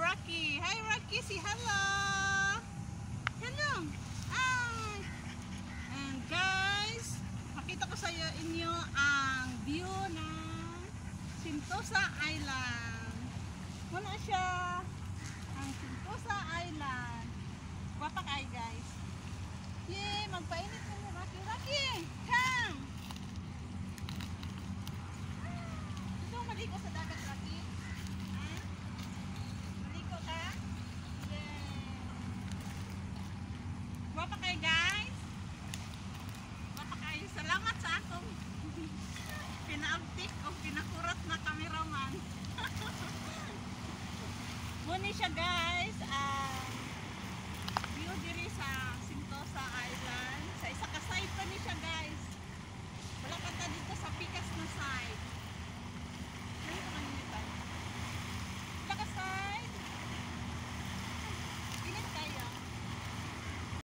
Rocky. Hi Rocky, say hello. Hello. Hi. And guys, makita ko sa inyo ang view ng Sentosa Island. Muna siya ang Sentosa Island. Wapa kayo guys. Yay, magpainit mo Rocky. Rocky, come. Ito maligo sa dagat Rocky. Wapa kayo guys. Wapa kayo. Salamat sa akong pinaabtik o pinakurot na cameraman. Muna siya guys.